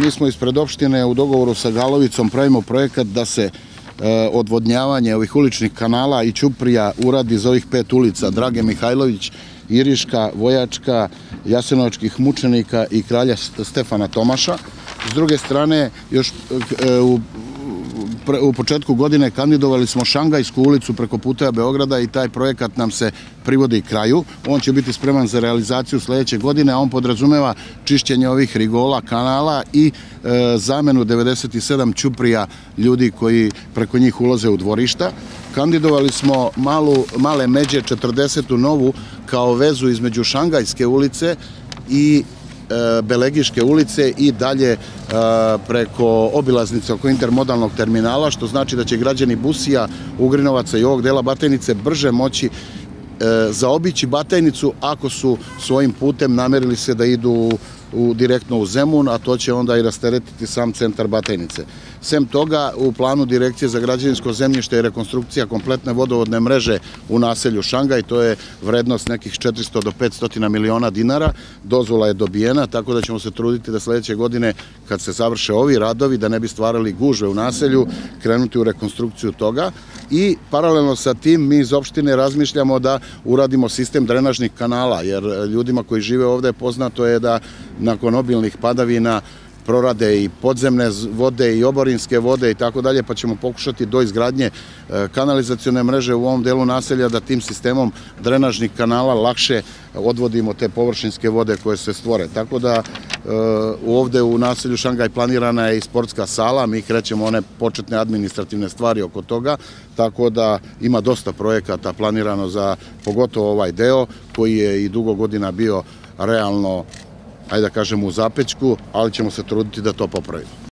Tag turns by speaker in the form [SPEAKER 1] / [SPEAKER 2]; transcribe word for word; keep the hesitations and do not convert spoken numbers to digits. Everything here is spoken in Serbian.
[SPEAKER 1] mi smo ispred opštine u dogovoru sa Galovicom pravimo projekat da se odvodnjavanje ovih uličnih kanala i ćuprija uradi za ovih pet ulica: Drage Mihajlović, Iriška, Vojačka, Jasenovačkih mučenika i Kralja Stefana Tomaša. S druge strane, još u u početku godine kandidovali smo Šangajsku ulicu preko puteja Beograda i taj projekat nam se privodi kraju. On će biti spreman za realizaciju sledeće godine, a on podrazumeva čišćenje ovih rigola, kanala i zamenu devedeset sedam ćuprija ljudi koji preko njih ulaze u dvorišta. Kandidovali smo Male Međe četrdesetu novu kao vezu između Šangajske ulice i Belegiške ulice i dalje preko obilaznice oko intermodalnog terminala, što znači da će građani Busija, Ugrinovaca i ovog dela Batajnice brže moći zaobići Batajnicu ako su svojim putem namerili se da idu direktno u Zemun, a to će onda i rasteretiti sam centar Batajnice. Sem toga, u planu Direkcije za građevinsko zemljište je rekonstrukcija kompletne vodovodne mreže u naselju Šangaj, to je vrednost nekih četiristo do petsto miliona dinara, dozvola je dobijena, tako da ćemo se truditi da sledeće godine, kad se završe ovi radovi, da ne bi stvarali gužve u naselju, krenuti u rekonstrukciju toga. I paralelno sa tim mi iz opštine razmišljamo da uradimo sistem drenažnih kanala, jer ljudima koji žive ovde poznato je da nakon obilnih padavina prorade i podzemne vode i oborinske vode i tako dalje, pa ćemo pokušati do izgradnje kanalizacione mreže u ovom delu naselja da tim sistemom drenažnih kanala lakše odvodimo te površinske vode koje se stvore. Tako da ovde u naselju Šangaj planirana je i sportska sala, mi krećemo one početne administrativne stvari oko toga, tako da ima dosta projekata planirano za pogotovo ovaj deo koji je i dugo godina bio realno, ajde da kažem, u zapećku, ali ćemo se truditi da to popravimo.